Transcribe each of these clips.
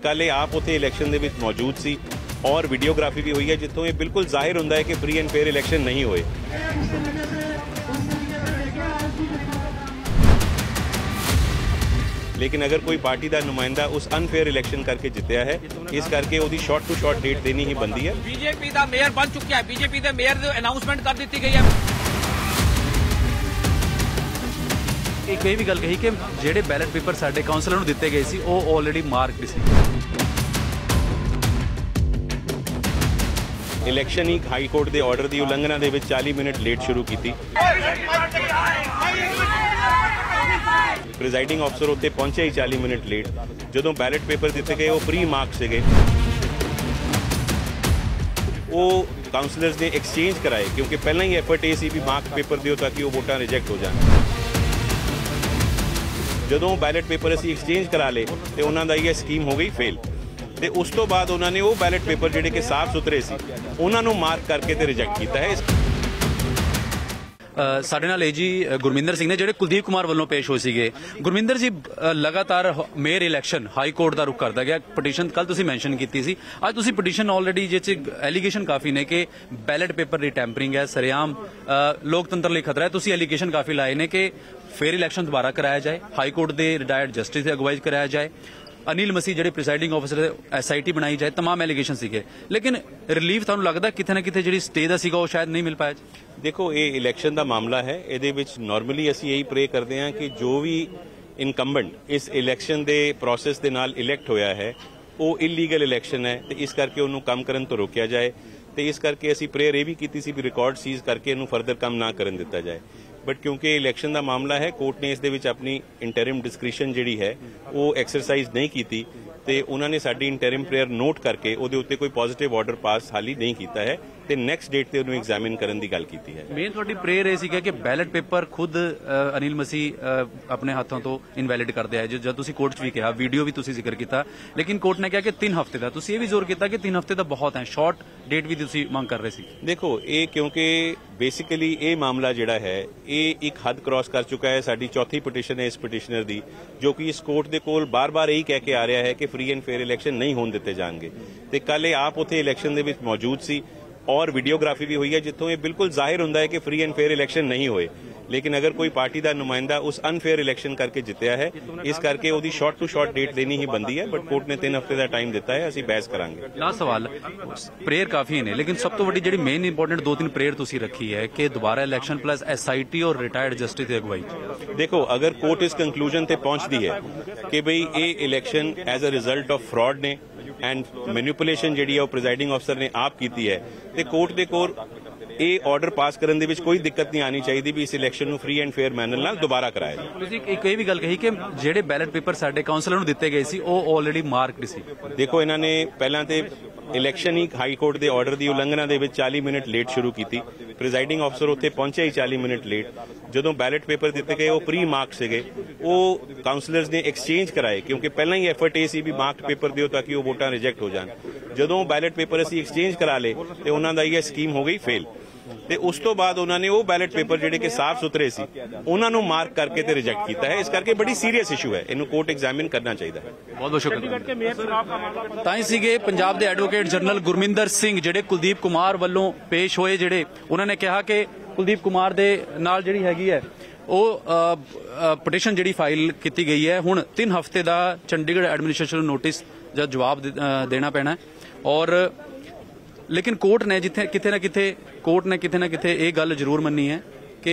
कल ये आप उत्थे इलैक्शन दे विच मौजूद सी और वीडियोग्राफी भी हुई है जितों ये बिल्कुल जाहिर हुंदा है कि फ्री एंड फेयर इलैक्शन नहीं होए। लेकिन अगर कोई पार्टी का नुमाइंदा उस अनफेयर इलैक्शन करके जितया है, इस करके उसकी शॉर्ट टू शॉर्ट डेट देनी ही बनती है। बीजेपी का मेयर बन चुका है, बीजेपी के मेयर की अनाउंसमेंट कर दी गई है। एक ये भी गल कही कि ਜਿਹੜੇ बैलेट पेपर साडे काउंसलर ਨੂੰ ਦਿੱਤੇ ਗਏ ਸੀ ਉਹ ਆਲਰੇਡੀ ਮਾਰਕਡ ਸੀ। इलैक्शन ही हाई कोर्ट के ऑर्डर की उलंघना के 40 मिनट लेट शुरू की। प्रिजाइडिंग अफसर उत्ते पहुंचे ही 40 मिनट लेट। जो बैलेट पेपर दिते गए वो प्री मार्क से वो काउंसलर्स ने एक्सचेंज कराए क्योंकि पहला ही एफर्ट ये सी भी मार्क पेपर दिओ ताकि वो वोटां रिजैक्ट हो जाए। जो बैलेट पेपर असी एक्सचेंज करा ले तो उन्होंने ये स्कीम हो गई फेल। ਤੇ ਉਸ ਤੋਂ ਬਾਅਦ ਉਹਨਾਂ ਨੇ ਉਹ ਬੈਲਟ ਪੇਪਰ ਜਿਹੜੇ ਕਿ ਸਾਫ਼ ਸੁਥਰੇ ਸੀ ਉਹਨਾਂ ਨੂੰ ਮਾਰਕ ਕਰਕੇ ਤੇ ਰਿਜੈਕਟ ਕੀਤਾ ਹੈ। ਸਾਡੇ ਨਾਲ ਜੀ ਗੁਰਮਿੰਦਰ ਸਿੰਘ ਨੇ ਜਿਹੜੇ ਕੁਲਦੀਪ ਕੁਮਾਰ ਵੱਲੋਂ ਪੇਸ਼ ਹੋਏ ਸੀਗੇ। ਗੁਰਮਿੰਦਰ ਜੀ ਲਗਾਤਾਰ ਮੇਅਰ ਇਲੈਕਸ਼ਨ ਹਾਈ ਕੋਰਟ ਦਾ ਰੁਖ ਕਰਦਾ ਗਿਆ। ਪਟੀਸ਼ਨ ਕੱਲ ਤੁਸੀਂ ਮੈਂਸ਼ਨ ਕੀਤੀ ਸੀ, ਅੱਜ ਤੁਸੀਂ ਪਟੀਸ਼ਨ ਆਲਰੇਡੀ ਜਿਸ ਚ ਐਲੀਗੇਸ਼ਨ ਕਾਫੀ ਨੇ ਕਿ ਬੈਲਟ ਪੇਪਰ ਦੀ ਟੈਂਪਰਿੰਗ ਹੈ, ਸਰੇਆਮ ਲੋਕਤੰਤਰ ਲਈ ਖਤਰਾ ਹੈ। ਤੁਸੀਂ ਐਲੀਗੇਸ਼ਨ ਕਾਫੀ ਲਾਏ ਨੇ ਕਿ ਫੇਅਰ ਇਲੈਕਸ਼ਨ ਦੁਬਾਰਾ ਕਰਾਇਆ ਜਾਏ, ਹਾਈ ਕੋਰਟ ਦੇ ਰਿਟਾਇਰਡ ਜਸਟਿਸ ਦੀ ਅਗਵਾਈ ਕਰਾਇਆ ਜਾਏ, अनिल मसीह जो प्रिसाइडिंग ऑफिसर SIT बनाई जाए, तमाम एलीगेशन सीगे। लेकिन रिलीफ थानू लगता कितने ना कितने जी स्टे का सीगा वो शायद नहीं मिल पाया। देखो ये इलैक्शन का मामला है, ये नॉर्मली असी यही प्रे करते हैं कि जो भी इनकम्बेंट इस इलैक्शन के प्रोसैस के नाल इलैक्ट होया है वो इलीगल इलैक्शन है तो इस करके उन्होंने काम करन तो रोकया जाए। तो इस करके असी प्रेयर ये भी की सी भी रिकॉर्ड सीज करके इन्हों फर्दर काम ना करन दिता जाए। बट क्योंकि इलैक्शन का मामला है, कोर्ट ने इस अपनी इंटरिम डिस्क्रिशन जी है वो एक्सरसाइज नहीं की तो उन्होंने साडी इंटरिम प्रेयर नोट करके उहदे उत्ते कोई पॉजिटिव ऑर्डर पास हाली नहीं किया है तो नैक्सट डेट ते उन्होंने एग्जामिन करने की गल की है। मेन तुहाडी प्रेयर ये सीगा कि बैलेट पेपर खुद अनिल मसीह अपने हाथों तो इनवैलिड कर दिया है। जब तुसीं कोर्ट च भी कहा, वीडियो भी तुसीं जिक्र किया, लेकिन कोर्ट ने कहा कि 3 हफ्ते का। तुसीं ये भी जोर किया कि 3 हफ्ते का बहुत है, शॉर्ट डेट भी तुसीं मांग कर रहे सी। देखो ये क्योंकि बेसिकली ये मामला जिहड़ा है ये एक हद क्रॉस कर चुका है। साडी चौथी पटिशन है इस पटिशनर की जो कि इस कोर्ट के कोल बार बार यही कह के आ रहा है कि फ्री एंड फेयर इलैक्शन नहीं होने दिते जाएंगे। तो कल ये आप उत्थे इलैक्शन दे विच मौजूद सी और वीडियोग्राफी भी हुई है जितों ये बिल्कुल जाहिर हुंदा है कि फ्री एंड फेयर इलैक्शन नहीं होए। लेकिन अगर कोई पार्टी का नुमाइंदा उस अनफेयर इलैक्शन करके जितया है, इस करके उसकी शॉर्ट टू शॉर्ट डेट देनी ही बनती है। बट कोर्ट ने 3 हफ्ते का टाइम दिता है, असीं बहस करांगे। लास्ट सवाल, प्रेयर काफी ने लेकिन सब तो वड्डी जिहड़ी मेन इंपोर्टेंट 2-3 प्रेयर तुसीं रखी है कि दोबारा इलैक्शन प्लस SIT और रिटायर्ड जस्टिस की अगवाई। देखो अगर कोर्ट इस कंक्लूजन ते पहुंचती है कि बई ये election as a result of fraud ने एंड मैनिपुलेशन जिहड़ी है प्रिजाइडिंग अफसर ने आप की है तो कोर्ट के कोल ये ऑर्डर पास करने दे विच कोई दिक्कत नहीं आनी चाहिए भी इस इलैक्शन नूं फ्री एंड फेयर मैनर नाल दोबारा कराया जाए। तुसीं एक ये भी गल कही कि जिहड़े बैलेट पेपर साडे काउंसलर नूं दित्ते गए सी वो ऑलरेडी मार्कड सी। देखो इन्होंने पहला तो इलैक्शन ही हाई कोर्ट के ऑर्डर की उलंघना के 40 मिनट लेट शुरू की। प्रिजाइडिंग अफसर उत्ते पहुंचे ही 40 मिनट लेट। जो बैलेट पेपर दिते गए वो प्री मार्क से वो काउंसलर्स ने एक्सचेंज कराए क्योंकि पहला ही एफर्ट ये सी भी मार्क पेपर दिओ ताकि वो वोटां रिजैक्ट हो जाए। जो बैलेट पेपर असी एक्सचेंज करा ले तो उन्होंने ये स्कीम हो गई फेल। ਤੇ ਉਸ ਤੋਂ ਬਾਅਦ ਉਹਨਾਂ ਨੇ ਉਹ ਬੈਲਟ ਪੇਪਰ ਜਿਹੜੇ ਕਿ ਸਾਫ਼ ਸੁਥਰੇ ਸੀ ਉਹਨਾਂ ਨੂੰ ਮਾਰਕ ਕਰਕੇ ਤੇ ਰਿਜੈਕਟ ਕੀਤਾ ਹੈ। ਇਸ ਕਰਕੇ ਬੜੀ ਸੀਰੀਅਸ ਇਸ਼ੂ ਹੈ, ਇਹਨੂੰ ਕੋਰਟ ਐਗਜ਼ਾਮਿਨ ਕਰਨਾ ਚਾਹੀਦਾ ਹੈ। ਬਹੁਤ ਬਹੁਤ ਸ਼ੁਕਰੀਆ। ਤਾਂ ਹੀ ਸੀਗੇ ਪੰਜਾਬ ਦੇ ਐਡਵੋਕੇਟ ਜਨਰਲ ਗੁਰਮਿੰਦਰ ਸਿੰਘ ਜਿਹੜੇ ਕੁਲਦੀਪ ਕੁਮਾਰ ਵੱਲੋਂ ਪੇਸ਼ ਹੋਏ। ਜਿਹੜੇ ਉਹਨਾਂ ਨੇ ਕਿਹਾ ਕਿ ਕੁਲਦੀਪ ਕੁਮਾਰ ਦੇ ਨਾਲ ਜਿਹੜੀ ਹੈਗੀ ਹੈ ਉਹ ਪਟੀਸ਼ਨ ਜਿਹੜੀ ਫਾਈਲ ਕੀਤੀ ਗਈ ਹੈ ਹੁਣ 3 ਹਫ਼ਤੇ ਦਾ ਚੰਡੀਗੜ੍ਹ ਐਡਮਿਨਿਸਟ੍ਰੇਸ਼ਨ ਨੂੰ ਨੋਟਿਸ ਜਾਂ ਜਵਾਬ ਦੇਣਾ ਪੈਣਾ ਔਰ लेकिन कोर्ट ने जिथे किथे ना किथे ये गल जरूर मन्नी है कि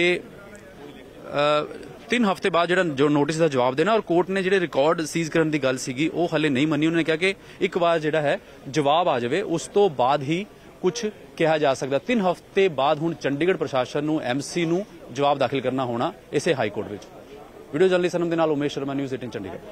3 हफ्ते बाद जो नोटिस का जवाब देना और कोर्ट ने जो रिकॉर्ड सीज करने की गल सीगी वो हले नहीं मन्नी। उन्होंने कहा कि एक बार जो है जवाब आ जाए उस तो बाद ही कुछ कहा जा सकता। 3 हफ्ते बाद हुण चंडीगढ़ प्रशासन नूं MC नूं जवाब दाखिल करना होना इसे हाई कोर्ट विच। वीडियो जर्नलिस्ट सनम दे नाल उमेश शर्मा, न्यूज़ 18 चंडीगढ़।